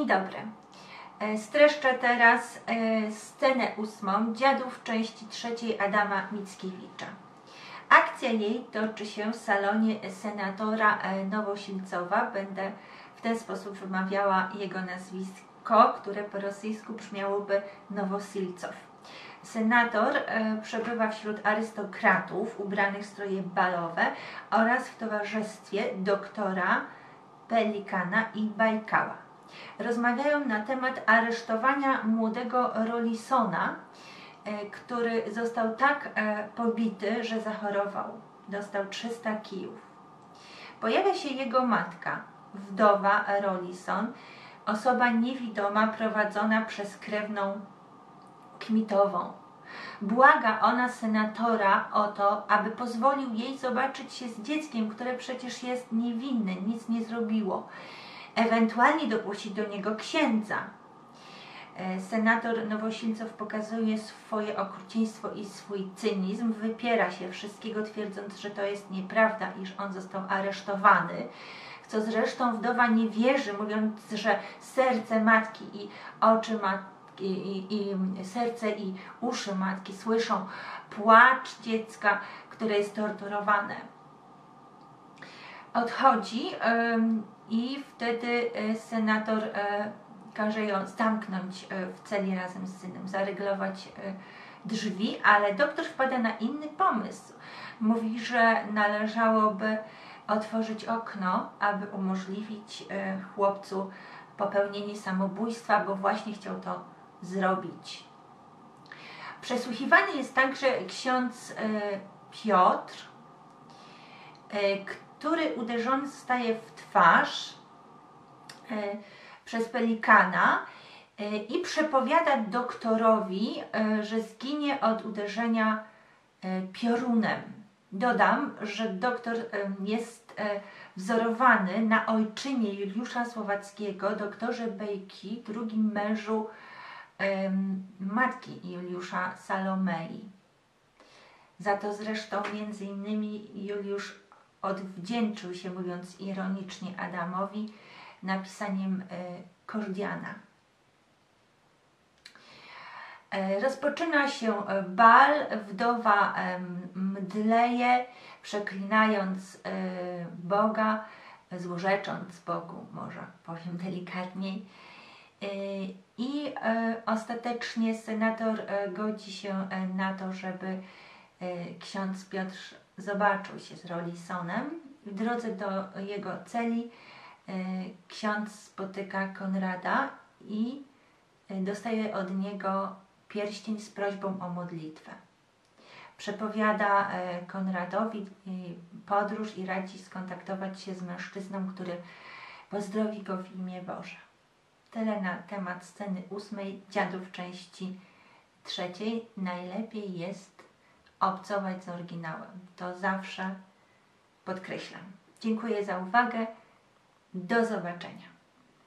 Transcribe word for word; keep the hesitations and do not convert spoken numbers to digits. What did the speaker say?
Dzień dobry. Streszczę teraz scenę ósmą Dziadów części trzeciej Adama Mickiewicza. Akcja jej toczy się w salonie senatora Nowosilcowa. Będę w ten sposób wymawiała jego nazwisko, które po rosyjsku brzmiałoby Nowosilcow. Senator przebywa wśród arystokratów ubranych w stroje balowe oraz w towarzystwie doktora Pelikana i Bajkała. Rozmawiają na temat aresztowania młodego Rolisona, który został tak pobity, że zachorował. Dostał trzysta kijów. Pojawia się jego matka, wdowa Rolison, osoba niewidoma prowadzona przez krewną Kmitową. Błaga ona senatora o to, aby pozwolił jej zobaczyć się z dzieckiem, które przecież jest niewinne, nic nie zrobiło. Ewentualnie dopuścić do niego księdza. Senator Nowosilcow pokazuje swoje okrucieństwo i swój cynizm, wypiera się wszystkiego, twierdząc, że to jest nieprawda, iż on został aresztowany, w co zresztą wdowa nie wierzy, mówiąc, że serce matki i oczy matki I, i, i serce i uszy matki słyszą płacz dziecka, które jest torturowane. Odchodzi ym, i wtedy y, senator y, każe ją zamknąć y, w celi razem z synem, zaryglować y, drzwi, ale doktor wpada na inny pomysł. Mówi, że należałoby otworzyć okno, aby umożliwić y, chłopcu popełnienie samobójstwa, bo właśnie chciał to zrobić. Przesłuchiwany jest także ksiądz y, Piotr, y, który uderzony zostaje w twarz y, przez Pelikana y, i przepowiada doktorowi, y, że zginie od uderzenia y, piorunem. Dodam, że doktor y, jest y, wzorowany na ojczynie Juliusza Słowackiego, doktorze Bejki, drugim mężu matki Juliusza, Salomei. Za to zresztą między innymi Juliusz odwdzięczył się, mówiąc ironicznie, Adamowi napisaniem Kordiana. Rozpoczyna się bal, wdowa mdleje, przeklinając Boga, złorzecząc Bogu, może powiem delikatniej. I ostatecznie senator godzi się na to, żeby ksiądz Piotr zobaczył się z Rolisonem. W drodze do jego celi ksiądz spotyka Konrada i dostaje od niego pierścień z prośbą o modlitwę. Przepowiada Konradowi podróż i radzi skontaktować się z mężczyzną, który pozdrowi go w imię Boże. Tyle na temat sceny ósmej Dziadów części trzeciej. Najlepiej jest obcować z oryginałem. To zawsze podkreślam. Dziękuję za uwagę. Do zobaczenia.